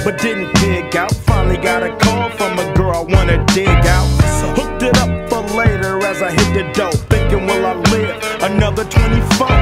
but didn't dig out. Finally got a call from a girl I wanna dig out. Hooked it up for later as I hit the dope, thinking will I live another 25